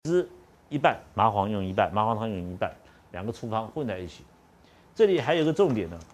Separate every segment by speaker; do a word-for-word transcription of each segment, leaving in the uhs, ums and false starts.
Speaker 1: 汁一半，麻黄用一半，麻黄汤用一半，两个处方混在一起。这里还有一个重点呢，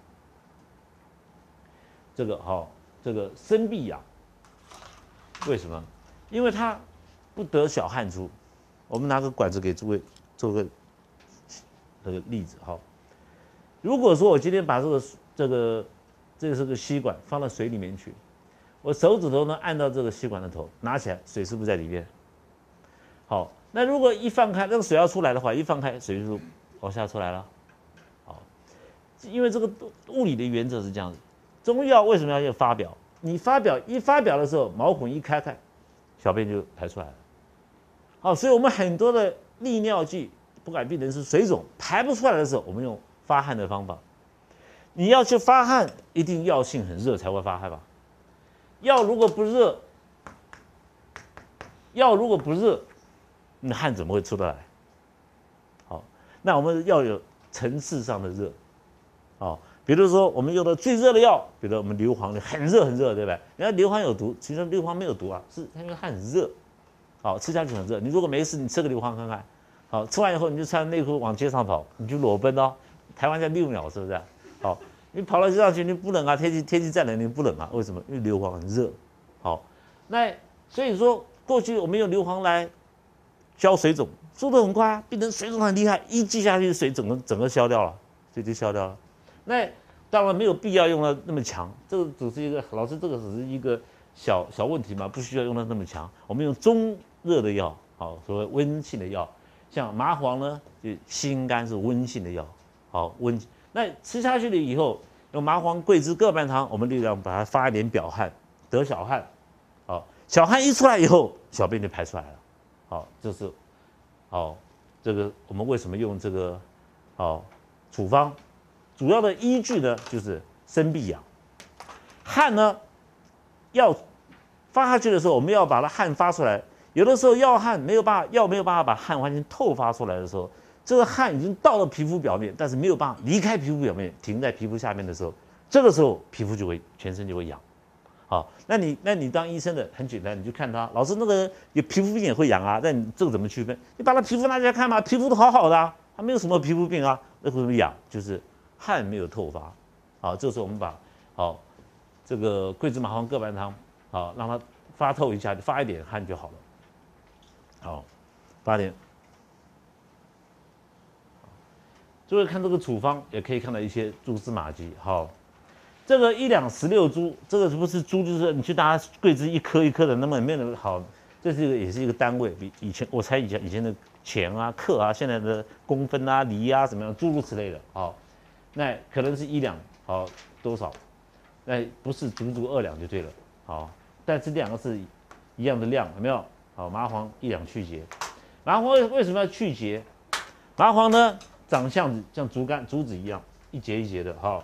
Speaker 1: 这个哈、哦，这个生必养，为什么？因为它不得小汗出。我们拿个管子给诸位做个这个例子哈、哦。如果说我今天把这个这个这是个吸管放到水里面去，我手指头呢按到这个吸管的头，拿起来，水是不是在里面？好，那如果一放开，那个水要出来的话，一放开，水就往下出来了。好，因为这个物理的原则是这样子。中药为什么要用发表？你发表一发表的时候，毛孔一开开，小便就排出来了。好，所以我们很多的利尿剂，不管病人是水肿排不出来的时候，我们用发汗的方法。你要去发汗，一定药性很热才会发汗吧？药如果不热，药如果不热，那汗怎么会出得来？好，那我们要有层次上的热，好，比如说我们用的最热的药，比如我们硫磺很热很热，对不对？人家硫磺有毒，其实硫磺没有毒啊，是因为它很热，好，吃下去很热。你如果没事，你吃个硫磺看看，好，吃完以后你就穿内裤往街上跑，你就裸奔哦，台湾才六秒，是不是？好，你跑到街上去，你不冷啊，天气天气再冷你不冷啊？为什么？因为硫磺很热，好，那所以说过去我们用硫磺来消水肿，速度很快啊，病人水肿很厉害，一剂下去水整个整个消掉了，水就消掉了。那当然没有必要用到那么强，这个只是一个老师，这个只是一个小小问题嘛，不需要用到那么强。我们用中热的药，好，所谓温性的药，像麻黄呢，就心肝是温性的药，好温。那吃下去了以后，用麻黄、桂枝各半汤，我们力量把它发一点表汗，得小汗，好，小汗一出来以后，小便就排出来了，好，这是，好，这个我们为什么用这个，好，处方，主要的依据呢就是生必养，汗呢，要发下去的时候，我们要把它汗发出来，有的时候药汗没有办法，药没有办法把汗完全透发出来的时候。这个汗已经到了皮肤表面，但是没有办法离开皮肤表面，停在皮肤下面的时候，这个时候皮肤就会全身就会痒。好，那你那你当医生的很简单，你就看他，老师那个有皮肤病也会痒啊，那你这个怎么区分？你把他皮肤拿起来看嘛，皮肤都好好的啊，他没有什么皮肤病啊，那为什么痒？就是汗没有透发。好，这时候我们把好这个桂枝麻黄各半汤，好让它发透一下，发一点汗就好了。好，发点。诸位看这个处方，也可以看到一些蛛丝马迹。好，这个一两十六株，这个不是株，就是你去拿桂枝一颗一颗的，那么没有好，这是一个也是一个单位，比以前我猜以前以前的钱啊、克啊，现在的公分啊、厘啊怎么样，诸如此类的。好，那可能是一两，好多少？那不是足足二两就对了。好，但是这两个是一样的量，有没有？好，麻黄一两去节，麻黄为什么要去节？麻黄呢？长相像竹竿、竹子一样，一节一节的哈。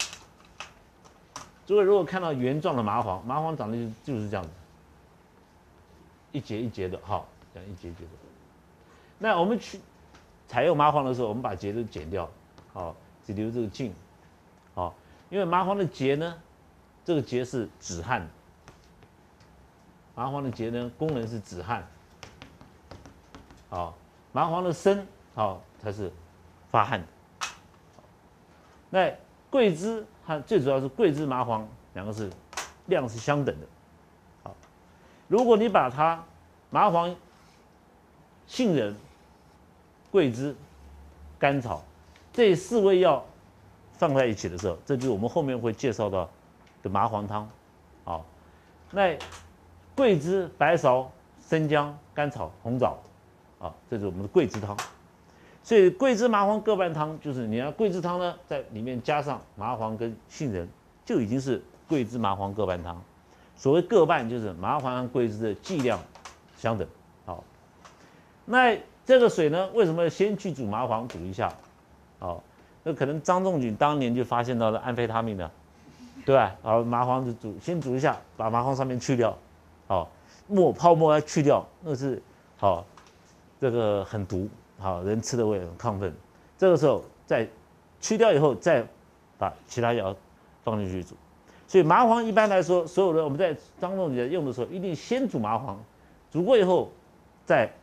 Speaker 1: 诸位如果看到圆状的麻黄，麻黄长得就是这样子，一节一节的哈，这样一节一节的。那我们去采用麻黄的时候，我们把节都剪掉，好，只留这个茎，好，因为麻黄的节呢，这个节是止汗，麻黄的节呢功能是止汗，好，麻黄的身好才是发汗的。那桂枝和最主要是桂枝麻黄两个是量是相等的。好，如果你把它麻黄、杏仁、桂枝、甘草这四味药放在一起的时候，这就是我们后面会介绍到的麻黄汤。好，那桂枝、白芍、生姜、甘草、红枣，啊，这是我们的桂枝汤。所以桂枝麻黄各半汤，就是你要桂枝汤呢，在里面加上麻黄跟杏仁，就已经是桂枝麻黄各半汤。所谓各半，就是麻黄和桂枝的剂量相等。好，那这个水呢，为什么先去煮麻黄煮一下？好，那可能张仲景当年就发现到了安非他命的，对吧？好，麻黄就煮，先煮一下，把麻黄上面去掉，好，沫泡沫要去掉，那是好，这个很毒。好，人吃的会很亢奋，这个时候再去掉以后，再把其他药放进去煮。所以麻黄一般来说，所有的我们在张仲景用的时候，一定先煮麻黄，煮过以后再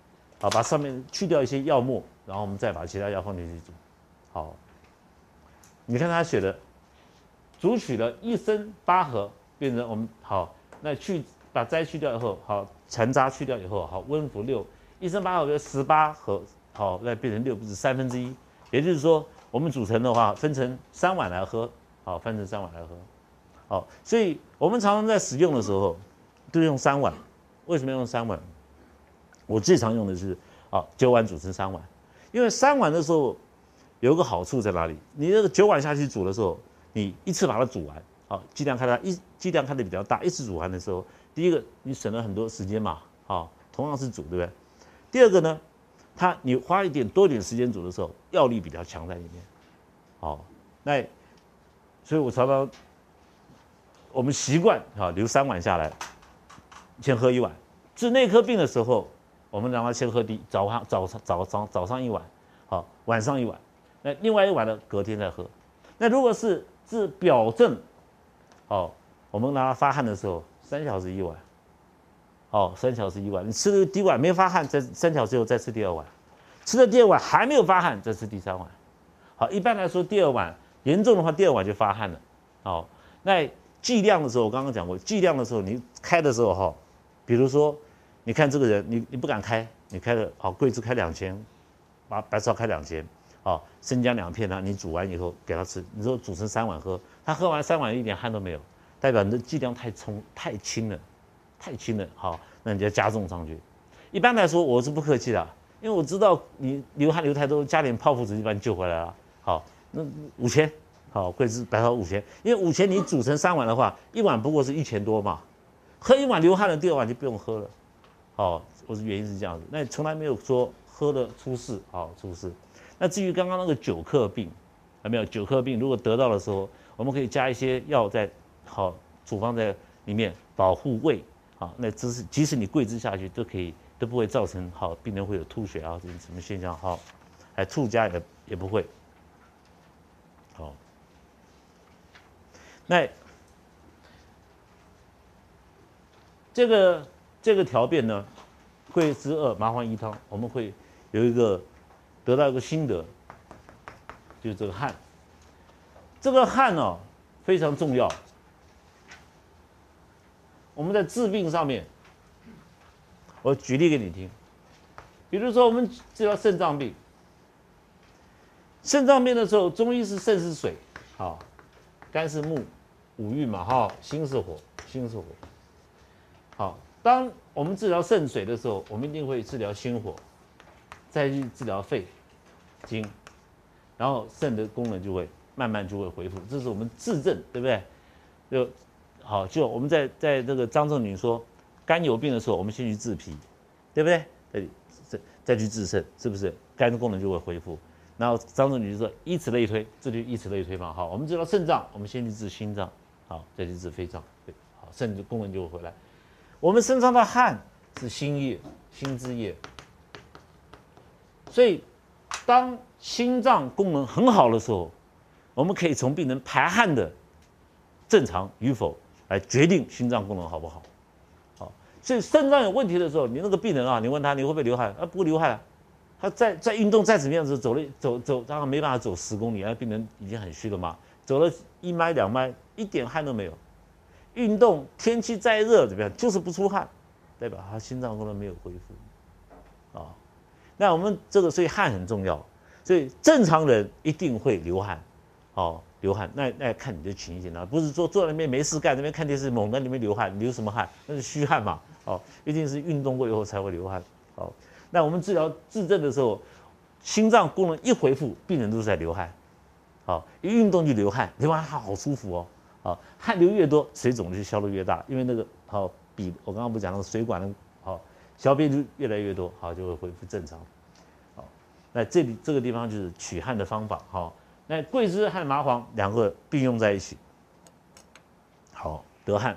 Speaker 1: 好，把上面去掉一些药末，然后我们再把其他药放进去煮。好，你看他写的，煮取了一升八合，变成我们好，那去把渣去掉以后，好，残渣去掉以后，好，温服六，一升八合就十八合，好，再变成六，不是三分之一，也就是说，我们煮成的话，分成三碗来喝，好，分成三碗来喝，好，所以我们常常在使用的时候，都用三碗，为什么用三碗？我最常用的是啊，九碗煮成三碗，因为三碗的时候有一个好处在哪里？你那个九碗下去煮的时候，你一次把它煮完，好，剂量开它一剂量开的比较大，一次煮完的时候，第一个你省了很多时间嘛，好，同样是煮，对不对？第二个呢，它你花一点多点时间煮的时候，药力比较强在里面，好，那所以我常常我们习惯啊留三碗下来，先喝一碗，治内科病的时候。我们让他先喝第早上早上早上早上一碗，好，晚上一碗，那另外一碗呢隔天再喝。那如果是治表症，好，我们让他发汗的时候，三小时一碗，好，三小时一碗。你吃了第一碗没发汗，再三小时后再吃第二碗，吃了第二碗还没有发汗，再吃第三碗。好，一般来说第二碗严重的话，第二碗就发汗了。好，那剂量的时候，我刚刚讲过，剂量的时候你开的时候哈，比如说。你看这个人，你你不敢开，你开了好桂枝开两千，把白芍开两千，好生姜两片呢，你煮完以后给他吃，你说煮成三碗喝，他喝完三碗一点汗都没有，代表你的剂量太冲太轻了，太轻了，好，那你就要加重上去。一般来说我是不客气的，因为我知道你流汗流太多，加点泡附子就把你救回来了。好，那五千，好桂枝白芍五千，因为五千你煮成三碗的话，一碗不过是一千多嘛，喝一碗流汗了，第二碗就不用喝了。哦，我是原因是这样子，那从来没有说喝了出事，好、哦、出事。那至于刚刚那个久克病，有没有久克病？如果得到的时候，我们可以加一些药在，好、哦、处方在里面保护胃，好、哦，那即使即使你桂枝下去都可以，都不会造成好、哦、病人会有吐血啊这种什么现象，好、哦，还醋加也也不会，好、哦，那这个。这个调变呢，桂枝二麻黄一汤，我们会有一个得到一个心得，就是这个汗。这个汗哦非常重要。我们在治病上面，我举例给你听，比如说我们治疗肾脏病，肾脏病的时候，中医是肾是水，好，肝是木，五郁嘛，哈，心是火，心是火，好。当我们治疗肾水的时候，我们一定会治疗心火，再去治疗肺、经，然后肾的功能就会慢慢就会恢复。这是我们治症，对不对？就好，就我们在在这个张仲景说，肝有病的时候，我们先去治脾，对不对？再再去治肾，是不是？肝的功能就会恢复。然后张仲景就说，以此类推，这就以此类推嘛。好，我们治疗肾脏，我们先去治心脏，好，再去治肺脏，对，好，肾的功能就会回来。我们身上的汗是心液，心之液，所以当心脏功能很好的时候，我们可以从病人排汗的正常与否来决定心脏功能好不好。好，所以肾脏有问题的时候，你那个病人啊，你问他你会不会流汗？啊，不会流汗啊。他在在运动再怎么样子走了走走，当然没办法走十公里，那病人已经很虚了嘛，走了一迈两迈，一点汗都没有。运动天气再热怎么样，就是不出汗，代表他心脏功能没有恢复，啊，那我们这个所以汗很重要，所以正常人一定会流汗，哦，流汗，那那看你的情形了，不是说坐在那边没事干，那边看电视猛在那边流汗，流什么汗？那是虚汗嘛，哦，一定是运动过以后才会流汗，哦，那我们治疗治症的时候，心脏功能一恢复，病人都是在流汗，好，一运动就流汗，流完汗好舒服哦。好，汗流越多，水肿就消得越大，因为那个好比我刚刚不讲那个水管的，好小便就越来越多，好就会恢复正常。好，那这里这个地方就是取汗的方法，好，那桂枝和麻黄两个并用在一起，好得汗。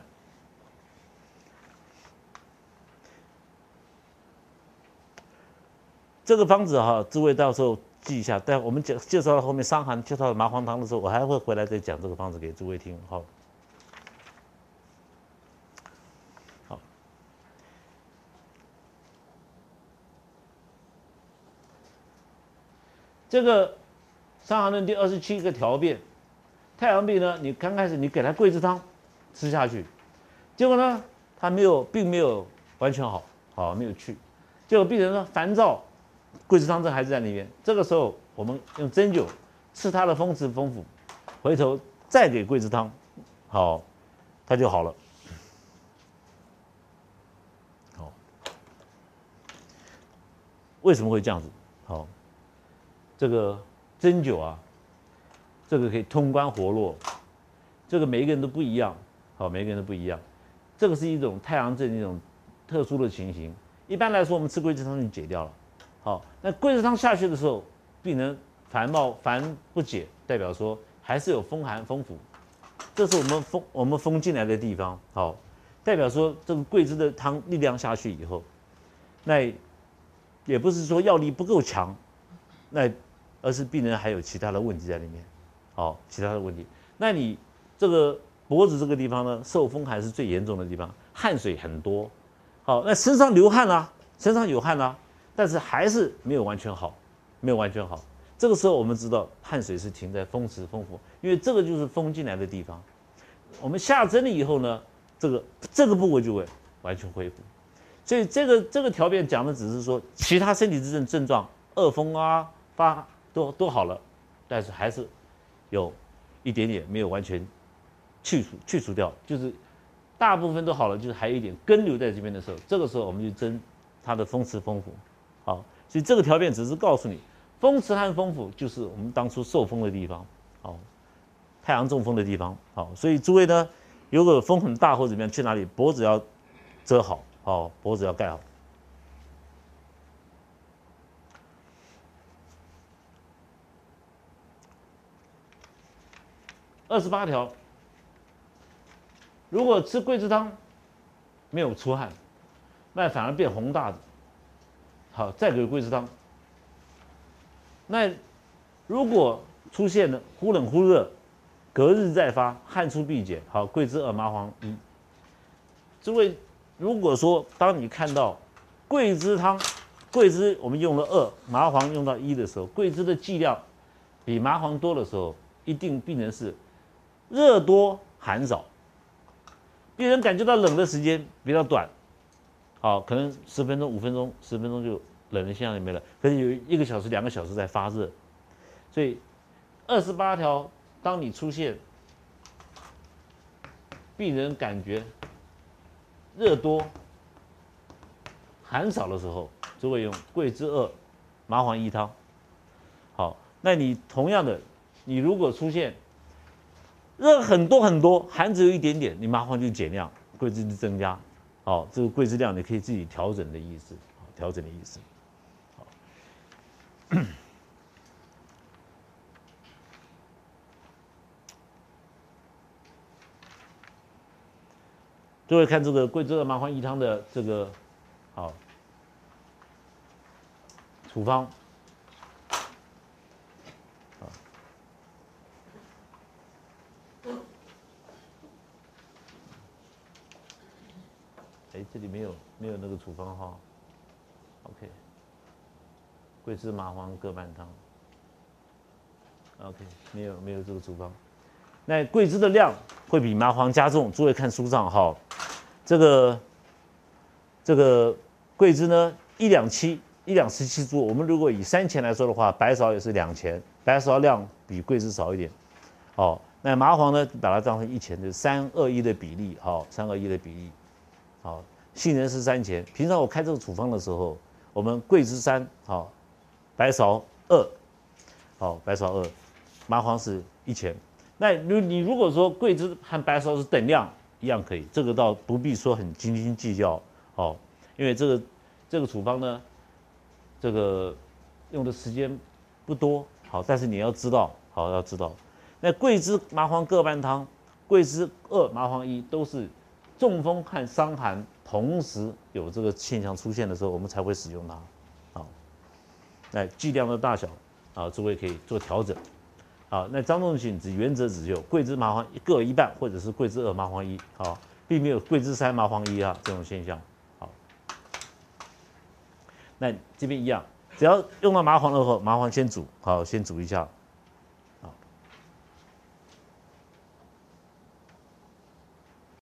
Speaker 1: 这个方子哈，诸位到时候记一下。但我们讲介绍到后面伤寒介绍麻黄汤的时候，我还会回来再讲这个方子给诸位听。好，好， 这个《伤寒论》第二十七个条变，太阳病呢，你刚开始你给他桂枝汤吃下去，结果呢，他没有，并没有完全好，好没有去，结果病人呢烦躁，桂枝汤症还是在那边。这个时候我们用针灸刺他的风池风府，回头再给桂枝汤，好，他就好了。好，为什么会这样子？好，这个针灸啊，这个可以通关活络，这个每一个人都不一样，好，每一个人都不一样。这个是一种太阳症的一种特殊的情形。一般来说，我们吃桂枝汤就解掉了。好，那桂枝汤下去的时候，病人烦冒烦不解，代表说还是有风寒风府，这是我们风我们风进来的地方。好，代表说这个桂枝的汤力量下去以后，那也不是说药力不够强，那而是病人还有其他的问题在里面。好，其他的问题，那你这个脖子这个地方呢，受风寒是最严重的地方，汗水很多。好，那身上流汗啊，身上有汗啊，但是还是没有完全好，没有完全好。这个时候我们知道汗水是停在风池风府，因为这个就是风进来的地方。我们下针了以后呢，这个这个部位就会完全恢复。所以这个这个条变讲的只是说其他身体之症症状，恶风啊发都都好了，但是还是有一点点没有完全去除去除掉，就是大部分都好了，就是还有一点根留在这边的时候，这个时候我们就针它的风池风府。好，所以这个条变只是告诉你，风池和风府就是我们当初受风的地方，好，太阳中风的地方。好，所以诸位呢，如果风很大或怎么样，去哪里脖子要遮好，好，脖子要盖好。二十八条，如果吃桂枝汤没有出汗，那反而变红大的，好，再给桂枝汤。那如果出现了忽冷忽热，隔日再发，汗出必减，好，桂枝二麻黄一。诸位，如果说当你看到桂枝汤，桂枝我们用了二，麻黄用到一的时候，桂枝的剂量比麻黄多的时候，一定病人是热多寒少，病人感觉到冷的时间比较短，好，可能十分钟、五分钟、十分钟就冷的现象就没了。可是有一个小时、两个小时在发热，所以二十八条，当你出现病人感觉热多寒少的时候，就会用桂枝二、麻黄一汤。好，那你同样的，你如果出现热很多很多，寒只有一点点，你麻黄就减量，桂枝就增加。好，这个桂枝量你可以自己调整的意思，调整的意思。好，各位看这个桂枝二麻黄一汤的这个好处方。哎，这里没有没有那个处方哈 ，OK， 桂枝麻黄各半汤 ，OK， 没有没有这个处方。那桂枝的量会比麻黄加重，诸位看书上哈，这个这个桂枝呢一两七一两十七株，我们如果以三钱来说的话，白芍也是两钱，白芍量比桂枝少一点，哦，那麻黄呢把它当成一钱，就是三二一的比例，好，三二一的比例。好，杏仁是三钱。平常我开这个处方的时候，我们桂枝三，好，白芍二，好，白芍二，麻黄是一钱。那如你如果说桂枝和白芍是等量，一样可以，这个倒不必说很斤斤计较，哦，因为这个这个处方呢，这个用的时间不多，好，但是你要知道，好要知道，那桂枝麻黄各半汤，桂枝二麻黄一都是。中风和伤寒同时有这个现象出现的时候，我们才会使用它。好，那剂量的大小啊，诸位可以做调整。好，那张仲景只原则只有桂枝麻黄各一半，或者是桂枝二麻黄一，好，并没有桂枝三麻黄一啊这种现象。好，那这边一样， 只要用到麻黄的时候，麻黄先煮，好，先煮一下，